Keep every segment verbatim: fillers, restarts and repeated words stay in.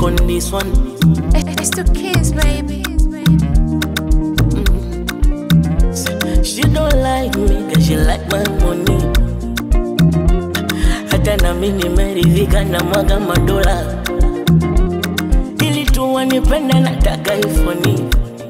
on this one. It's to kiss, baby. Mm. She don't like me, cause she like my money. Hata na mimi nimeridhika na mwaga madola. Ili tu wanipende nataka ifoni.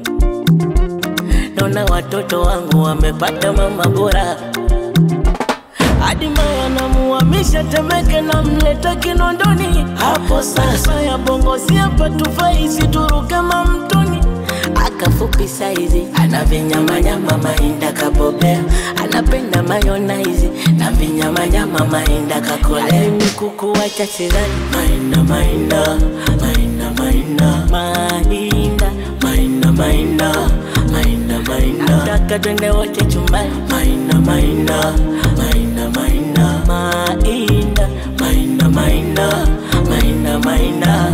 Naona watoto wangu wamepata mama bora. Hadi maya namuhamisha Temeke na mleta Kinondoni. Hapo sasa ya bongo si hapa tufai situruke mamtoni. Akafupi saizi, ana vinyama nyama Mainda kabobea. Anapenda mayonnaise na vinyama nyama Mainda kakole. Alimi kuku wacha sidhani. Mainda, Mainda, Mainda, Mainda, Mainda, Mainda, Mainda, Mainda, Mainda. Nataka twende wote chumbani. Mainda, Mainda, Mainda, Mainda, Mainda, Mainda, Mainda, Mainda, Mainda, Mainda,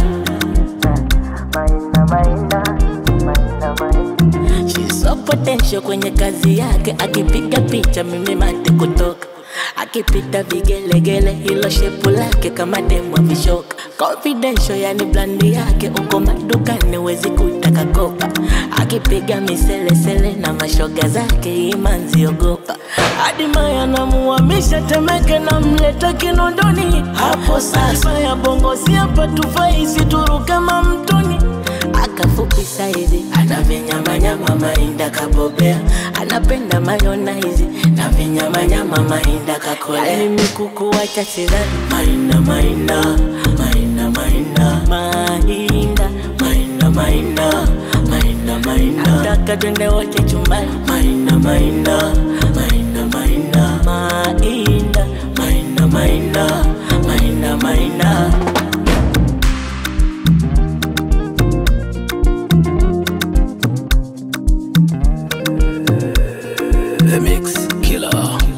Mainda. She's so potential kwenye kazi yake. Akipiga picha mimi mate kutoka. Akipita vigelegele hilo shepu lake kama demo vishoka. Confidential yani blandi yake. Uko madukani wezi kutaka kopa. Akipiga misele sele na mashoga zake imanzi ogopa. Hadi maya namuhamisha Temeke na mleta Kinondoni. Hapo sasa ya bongo si hapa tufai situruke mamtoni. Akafupi saizi, ana vinyama nyama Mainda kabobea. Anapenda mayonnaise na vinyama nyama Mainda kakole. Alimi kuku wacha sidhani. Mainda, Mainda, Mainda, Mainda, Mainda, Mainda, Mainda, Mainda, Mainda. Nataka twende wote chumbani. Mainda, Mainda, Mainda, Mainda, Mainda, Mainda, Mainda, Mainda, Mainda. The Mix Killer.